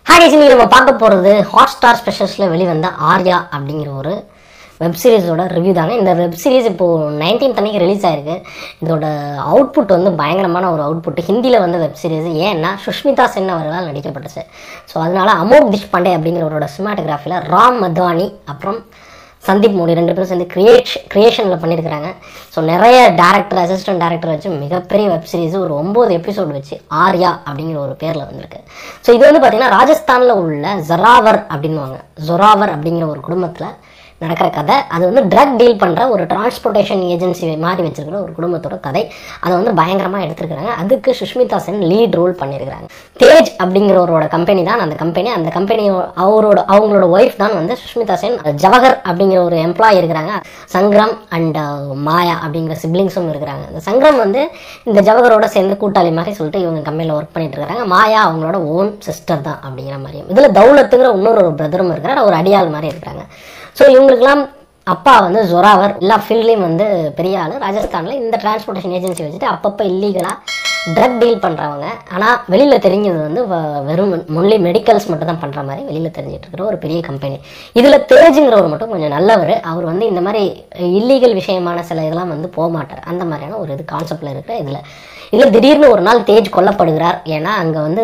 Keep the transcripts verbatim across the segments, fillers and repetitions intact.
Hi guys, இன்னைக்கு நம்ம பார்க்க போகிறது ஹாட் ஸ்டார் ஸ்பெஷல்ஸில் வெளிவந்த ஆர்யா அப்படிங்கிற ஒரு வெப் சீரிஸோட ரிவ்யூ தாங்க. இந்த வெப் சீரிஸ் இப்போது நைன்டீன்த் அன்னைக்கு ரிலீஸ் ஆயிருக்கு. இதோட அவுட்புட் வந்து பயங்கரமான ஒரு அவுட்புட். ஹிந்தியில் வந்து வெப் சீரிஸ், ஏன்னா சுஷ்மிதா சென் அவர்களால் நடிக்கப்பட்டுச்சு. ஸோ அதனால அமோக் தேஷ்பாண்டே அப்படிங்கிறவரோட சினிமாட்டோகிராஃபியில் ராம் மத்வானி அப்புறம் சந்தீப் மோடி ரெண்டு பேரும் சேர்ந்து கிரியேஷ் கிரியேஷனில் பண்ணியிருக்கிறாங்க. ஸோ நிறைய டேரக்டர், அசிஸ்டன்ட் டேரக்டர் வச்சு மிகப்பெரிய வெப் சீரிஸ் ஒரு ஒம்பது எபிசோடு வச்சு ஆர்யா அப்படிங்கிற ஒரு பேரில் வந்திருக்கு. ஸோ இது வந்து பார்த்தீங்கன்னா ராஜஸ்தானில் உள்ள ஜொராவர் அப்படின்வாங்க. ஜொராவர் அப்படிங்கிற ஒரு குடும்பத்தில் நடக்கிற கதை. அது வந்து ட்ரக் டீல் பண்ணுற ஒரு டிரான்ஸ்போர்ட்டேஷன் ஏஜென்சி மாதிரி வச்சிருக்கிற ஒரு குடும்பத்தோட கதை. அதை வந்து பயங்கரமாக எடுத்துருக்காங்க. அதுக்கு சுஷ்மிதா சென் லீட் ரோல் பண்ணியிருக்கிறாங்க. தேஜ் அப்படிங்கிறவரோட கம்பெனி தான் அந்த கம்பெனி. அந்த கம்பெனி அவரோட அவங்களோட ஒய்ஃப் தான் வந்து சுஷ்மிதா சென். ஜவஹர் அப்படிங்கிற ஒரு எம்ப்ளாயி இருக்கிறாங்க. சங்கரம் அண்ட் மாயா அப்படிங்கிற சிப்ளிங்ஸும் இருக்கிறாங்க. இந்த சங்கரம் வந்து இந்த ஜவஹரோட சேர்ந்து கூட்டாளி மாதிரி சொல்லிட்டு இவங்க கம்பெனியில் ஒர்க் பண்ணிட்டு இருக்காங்க. மாயா அவங்களோட ஓன் சிஸ்டர் தான் அப்படிங்கிற மாதிரி. இதில் தௌலத்துங்கிற இன்னொரு ஒரு பிரதரும் இருக்கிறார், ஒரு அடியாள் மாதிரி இருக்கிறாங்க. ஸோ இவங்களுக்குலாம் அப்பா வந்து ஜொராவர், எல்லா ஃபீல்ட்லேயும் வந்து பெரிய ஆள். ராஜஸ்தானில் இந்த டிரான்ஸ்போர்ட்டேஷன் ஏஜென்சி வச்சுட்டு அப்பப்போ இல்லீகலாக ட்ரக் டீல் பண்ணுறவங்க. ஆனால் வெளியில் தெரிஞ்சது வந்து வெறும் ஒன்லி மெடிக்கல்ஸ் மட்டும் தான் பண்ணுற மாதிரி வெளியில் தெரிஞ்சிட்டு இருக்கிற ஒரு பெரிய கம்பெனி. இதில் தேஜுங்கிறவர் மட்டும் கொஞ்சம் நல்லவர். அவர் வந்து இந்த மாதிரி இல்லீகல் விஷயமான சில இதெல்லாம் வந்து போக மாட்டார். அந்த மாதிரியான ஒரு இது கான்செப்டில் இருக்கிற இதில் இதில் திடீர்னு ஒரு நாள் தேஜ் கொல்லப்படுகிறார். ஏன்னா அங்கே வந்து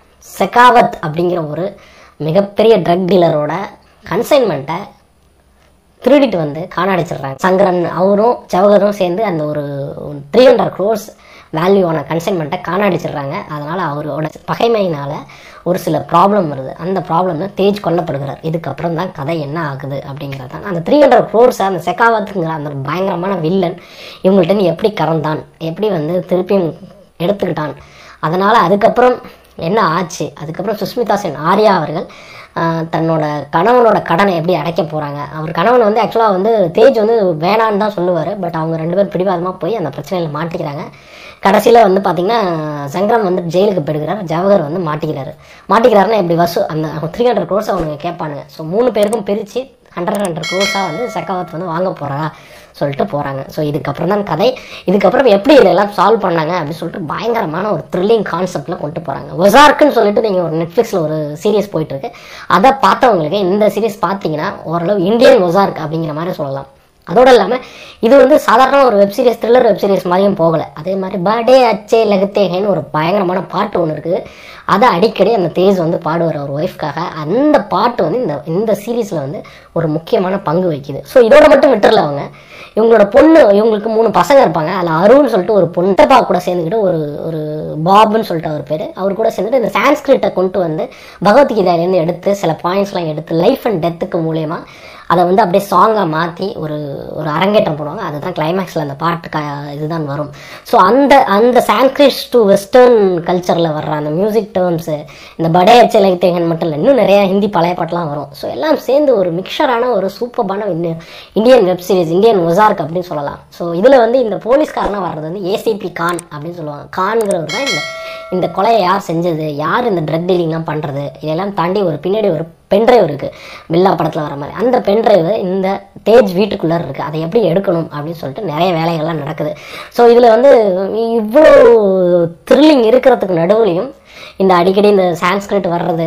செகாவத் அப்படிங்கிற ஒரு மிகப்பெரிய ட்ரக் டீலரோட கன்சைன்மெண்ட்டை திருடிட்டு வந்து காணடிச்சிடுறாங்க. சங்கரன் அவரும் ஜவஹரும் சேர்ந்து அந்த ஒரு த்ரீ ஹண்ட்ரட் க்ரோர்ஸ் வேல்யூவான கன்சைன்மெண்ட்டை காணடிச்சிடுறாங்க. அதனால் அவரோட பகைமையினால் ஒரு சில ப்ராப்ளம் வருது. அந்த ப்ராப்ளம்ல தேஜ் கொல்லப்படுகிறார். இதுக்கப்புறம் தான் கதை என்ன ஆகுது அப்படிங்கிறது தான். அந்த த்ரீ ஹண்ட்ரட் க்ரோர்ஸை அந்த செகாவத்துங்கிற அந்த பயங்கரமான வில்லன் இவங்கள்ட்ட எப்படி கறந்தான், எப்படி வந்து திருப்பியும் எடுத்துக்கிட்டான், அதனால் அதுக்கப்புறம் என்ன ஆச்சு, அதுக்கப்புறம் சுஷ்மிதா சென் ஆர்யா அவர்கள் தன்னோட கணவனோட கடனை எப்படி அடைக்க போகிறாங்க. அவர் கணவன் வந்து ஆக்சுவலாக வந்து தேஜ் வந்து வேணான்னு தான் சொல்லுவார். பட் அவங்க ரெண்டு பேரும் பிடிவாதமாக போய் அந்த பிரச்சனையில் மாட்டிக்கிறாங்க. கடைசியில் வந்து பார்த்திங்கன்னா சங்கரம் வந்து ஜெயிலுக்கு போயிடுகிறார். ஜவஹர் வந்து மாட்டிக்கிறாரு. மாட்டிக்கிறாருன்னா எப்படி வசூ அந்த த்ரீ ஹண்ட்ரட் க்ரோர்ஸ் அவனுங்க கேட்பானுங்க. ஸோ மூணு பேருக்கும் பிரித்து ஹண்ட்ரட் ஹண்ட்ரட் க்ரோர்ஸாக வந்து செகாவத் வந்து வாங்க போகிறா சொல்லிட்டு போகிறாங்க. ஸோ இதுக்கப்புறம் தான் கதை. இதுக்கப்புறம் எப்படி இதெல்லாம் சால்வ் பண்ணாங்க அப்படின்னு சொல்லிட்டு பயங்கரமான ஒரு த்ரில்லிங் கான்செப்டில் கொண்டு போகிறாங்க. ஒசார்க்குன்னு சொல்லிட்டு நீங்கள் ஒரு நெட்ஃப்ளிக்ஸில் ஒரு சீரியஸ் போயிட்டுருக்கு. அதை பார்த்தவங்களுக்கு இந்த சீரியஸ் பார்த்தீங்கன்னா ஓரளவு இந்தியன் ஒசார்க் அப்படிங்கிற மாதிரி சொல்லலாம். அதோடு இல்லாமல் இது வந்து சாதாரண ஒரு web series, thriller web series மாதிரியும் போகலை. அதே மாதிரி பர்டே அச்சே லகத்தேகன்னு ஒரு பயங்கரமான பாட்டு ஒன்று இருக்குது. அதை அடிக்கடி அந்த தேஜ் வந்து பாடுவார் அவர் ஒய்ஃப்காக. அந்த பாட்டு வந்து இந்த இந்த சீரீஸில் வந்து ஒரு முக்கியமான பங்கு வகிக்குது. ஸோ இதோட மட்டும் விட்டுறல அவங்க. இவங்களோட பொண்ணு, இவங்களுக்கு மூணு பசங்க இருப்பாங்க. அதில் அருள்னு சொல்லிட்டு ஒரு பொண்ணப்பா கூட சேர்ந்துக்கிட்டு ஒரு ஒரு பாப்னு சொல்லிட்டு அவர் பேர், அவர் கூட சேர்ந்துட்டு இந்த சான்ஸ்கிரிட்டை கொண்டு வந்து பகவத்கீதையிலேருந்து எடுத்து சில பாயிண்ட்ஸ்லாம் எடுத்து லைஃப் அண்ட் டெத்துக்கு மூலயமா அதை வந்து அப்படியே சாங்காக மாற்றி ஒரு ஒரு அரங்கேற்றம் போடுவாங்க. அதுதான் கிளைமேக்ஸில் அந்த பாட்டு க இதுதான் வரும். ஸோ அந்த அந்த சான்ஸ்கிரிட் டு வெஸ்டர்ன் கல்ச்சரில் வர்ற அந்த மியூசிக் டேர்ம்ஸு, இந்த படே அச்சே லகத்தேகன் மட்டும் இல்லை, இன்னும் நிறையா ஹிந்தி பழைய பாட்டெலாம் வரும். ஸோ எல்லாம் சேர்ந்து ஒரு மிக்சரான ஒரு சூப்பரான Indian web series, Indian Ozark அப்படின்னு சொல்லலாம். ஸோ இதில் வந்து இந்த போலீஸ்காரனாக வர்றது வந்து ஏசிபி கான் அப்படின்னு சொல்லுவாங்க. கான்கிறவர் தான் இந்த இந்த கொலையை யார் செஞ்சது, யார் இந்த ட்ரக் டீலிங்லாம் பண்ணுறது, இதெல்லாம் தாண்டி ஒரு பின்னாடி ஒரு பென்ட்ரைவ் இருக்குது, பில்லா படத்தில் வர மாதிரி. அந்த பென்ட்ரைவ் இந்த தேஜ் வீட்டுக்குள்ளே இருக்குது. அதை எப்படி எடுக்கணும் அப்படின்னு சொல்லிட்டு நிறைய வேலைகள்லாம் நடக்குது. ஸோ இதில் வந்து இவ்வளோ த்ரில்லிங் இருக்கிறதுக்கு நடுவுலையும் இந்த அடிக்கடி இந்த சான்ஸ்கிரிட் வர்றது,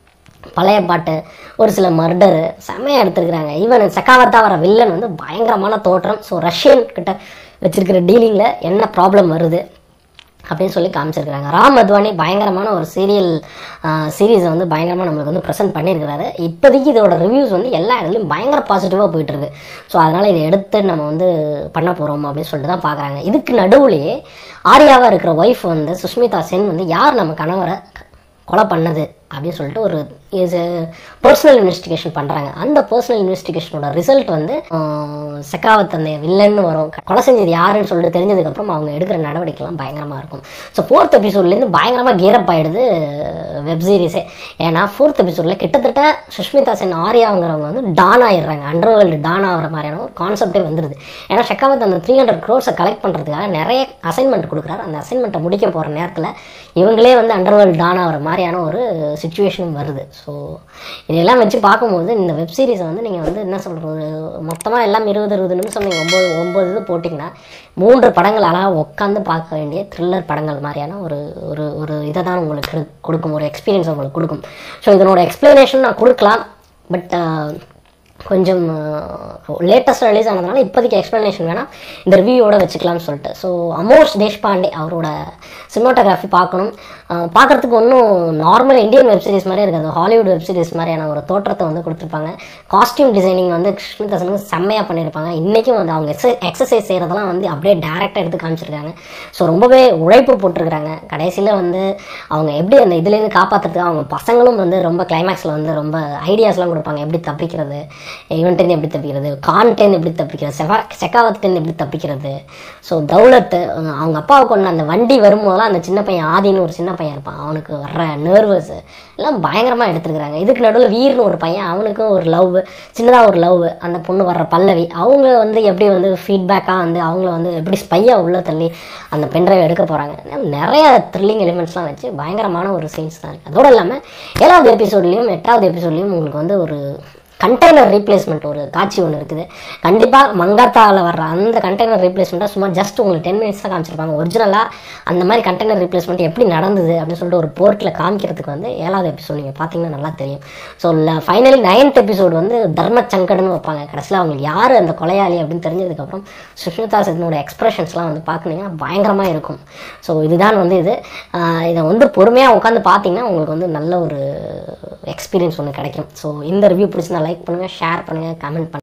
பழைய பாட்டு, ஒரு சில மர்டரு செம்மையாக எடுத்துருக்குறாங்க. ஈவன் செகாவத்தா வர வில்லன் வந்து பயங்கரமான தோற்றம். ஸோ ரஷ்யன் கிட்ட வச்சிருக்கிற டீலிங்கில் என்ன ப்ராப்ளம் வருது அப்படின்னு சொல்லி காமிச்சிருக்கிறாங்க. ராம் மத்வானி பயங்கரமான ஒரு சீரியல் சீரீஸை வந்து பயங்கரமாக நம்மளுக்கு வந்து ப்ரெசென்ட் பண்ணியிருக்கிறாரு. இப்போதைக்கு இதோட ரிவ்யூஸ் வந்து எல்லா இடத்துலையும் பயங்கர பாசிட்டிவாக போயிட்டுருக்கு. ஸோ அதனால் இதை எடுத்து நம்ம வந்து பண்ண போகிறோம் அப்படின்னு சொல்லிட்டு தான் பார்க்குறாங்க. இதுக்கு நடுவுலேயே ஆர்யாவாக இருக்கிற ஒய்ஃப் வந்து சுஷ்மிதா சென் வந்து யார் நம்ம கணவரை கொலை பண்ணது அப்படின்னு சொல்லிட்டு ஒரு இஸ் பர்சனல் இன்வெஸ்டிகேஷன் பண்ணுறாங்க. அந்த பர்சனல் இன்வெஸ்டிகேஷனோட ரிசல்ட் வந்து செகாவத் அந்த வில்லன்னு வரும். கொலை செஞ்சது யாருன்னு சொல்லிட்டு தெரிஞ்சதுக்கப்புறம் அவங்க எடுக்கிற நடவடிக்கைலாம் பயங்கரமாக இருக்கும். ஸோ ஃபோர்த் எபிசோட்லேருந்து பயங்கரமாக கீரப் ஆகிடுது வெப் சீரிஸே. ஏன்னா ஃபோர்த் எபிசோடில் கிட்டத்தட்ட சுஷ்மிதா சென் ஆர்யாங்கிறவங்க வந்து டான் ஆகிடுறாங்க. அண்டர் வேர்ல்டு டான் ஆகிற மாதிரியான ஒரு கான்செப்டே வந்துடுது. ஏன்னா செகாவத் அந்த த்ரீ ஹண்ட்ரட் க்ரோர்ஸை கலெக்ட் பண்ணுறதுக்காக நிறைய அசைன்மெண்ட் கொடுக்குறாரு. அந்த அசைன்மெண்ட்டை முடிக்க போகிற நேரத்தில் இவங்களே வந்து அண்டர் வேர்ல்டு டான் ஆகிற மாதிரியான ஒரு சுச்சுவேஷனும் வருது. ஸோ இதெல்லாம் வச்சு பார்க்கும்போது இந்த வெப் சீரிஸை வந்து நீங்கள் வந்து என்ன சொல்கிறது, மொத்தமாக எல்லாம் இருபது இருபது நிமிஷம் நீங்கள் ஒம்பது ஒம்பது இது போட்டிங்கன்னா மூன்று படங்கள் அழகாக உட்காந்து பார்க்க வேண்டிய த்ரில்லர் படங்கள் மாதிரியான ஒரு ஒரு ஒரு இதை தான் உங்களுக்கு கொடுக்கும், ஒரு எக்ஸ்பீரியன்ஸ் உங்களுக்கு கொடுக்கும். ஸோ இதனோட எக்ஸ்ப்ளனேஷன் நான் கொடுக்கலாம், பட் கொஞ்சம் லேட்டஸ்ட் ரிலீஸ் ஆனதுனால இப்போதைக்கு எக்ஸ்ப்ளனேஷன் வேணால் இந்த ரிவ்யூவோட வச்சுக்கலாம்னு சொல்லிட்டு. ஸோ அமோஷ் தேஷ்பாண்டே அவரோட சினிமாட்டோகிராஃபி பார்க்கணும். பார்க்குறதுக்கு ஒன்றும் நார்மல் இந்தியன் வெப் சீரிஸ் மாதிரியே இருக்காது, ஹாலிவுட் வெப் சீரிஸ் மாதிரியான ஒரு தோற்றத்தை வந்து கொடுத்துருப்பாங்க. காஸ்டியூம் டிசைனிங் வந்து கிருஷ்ணதாசனுக்கு செம்மையாக பண்ணியிருப்பாங்க. இன்றைக்கும் வந்து அவங்க எக்ஸ எக்ஸசைஸ் செய்கிறதெல்லாம் வந்து அப்படியே டேரெக்டாக எடுத்து காமிச்சிருக்காங்க. ஸோ ரொம்பவே உழைப்பு போட்டிருக்கிறாங்க. கடைசியில் வந்து அவங்க எப்படி அந்த இதுலேருந்து காப்பாற்றுறதுக்கு அவங்க பசங்களும் வந்து ரொம்ப கிளைமேக்ஸில் வந்து ரொம்ப ஐடியாஸ்லாம் கொடுப்பாங்க, எப்படி தப்பிக்கிறது, இவன்ட்டேருந்து எப்படி தப்பிக்கிறது, கான்டேருந்து எப்படி தப்பிக்கிறது, செவா செக்காவத்துலேருந்து எப்படி தப்பிக்கிறது. ஸோ தௌலத்து அவங்க அப்பாவுக்கு ஒன்று அந்த வண்டி வரும்போதெல்லாம் அந்த சின்ன பையன் ஆதின்னு ஒரு சின்ன பையன் இருப்பான், அவனுக்கு வர்ற நர்வஸ் எல்லாம் பயங்கரமாக எடுத்துருக்குறாங்க. இதுக்கு நடுவில் வீர்னு ஒரு பையன், அவனுக்கும் ஒரு லவ், சின்னதாக ஒரு லவ், அந்த பொண்ணு வர்ற பல்லவி, அவங்க வந்து எப்படி வந்து ஃபீட்பேக்காக வந்து அவங்கள வந்து எப்படி ஸ்பையாக உள்ள தள்ளி அந்த பென்ட்ரைவ் எடுக்க போகிறாங்க. நிறைய த்ரில்லிங் எலிமெண்ட்ஸ்லாம் வச்சு பயங்கரமான ஒரு சீன்ஸ் தான் இருக்குது. அதோடு இல்லாமல் ஏழாவது எபிசோட்லேயும் எட்டாவது எபிசோட்லேயும் உங்களுக்கு வந்து ஒரு கண்டெய்னர் ரீப்ளேஸ்மெண்ட் ஒரு காட்சி ஒன்று இருக்குது. கண்டிப்பாக மங்காத்தாவில் வர்ற அந்த கண்டெய்னர் ரீப்ளேஸ்மெண்ட்டாக சும்மா ஜஸ்ட் உங்களுக்கு டென் மினிட்ஸ் தான் காமிச்சிருப்பாங்க. ஒரிஜினலாக அந்த மாதிரி கண்டெய்னர் ரீப்ளேஸ்மெண்ட் எப்படி நடந்தது அப்படின்னு சொல்லிட்டு ஒரு போர்ட்டில் காமிக்கிறதுக்கு வந்து ஏழாவது எபிசோட் நீங்கள் பார்த்தீங்கன்னா நல்லா தெரியும். ஸோ ஃபைனலி நைன்த் எபிசோடு வந்து தர்ம சங்கடன்னு வைப்பாங்க. கடைசியில் அவங்களுக்கு யார் அந்த கொலையாளி அப்படின்னு தெரிஞ்சதுக்கப்புறம் சுஷ்மிதா சென்னோட எக்ஸ்பிரஷன்ஸ்லாம் வந்து பார்க்குனீங்கன்னா பயங்கரமாக இருக்கும். ஸோ இதுதான் வந்து இது இதை வந்து பொறுமையாக உட்காந்து பார்த்தீங்கன்னா உங்களுக்கு வந்து நல்ல ஒரு எக்ஸ்பீரியன்ஸ் ஒன்று கிடைக்கும். ஸோ இந்த ரிவ்யூ பிடிச்சிருந்தா லைக் பண்ணுங்கள், ஷேர் பண்ணுங்கள், கமெண்ட் பண்ணுங்கள்.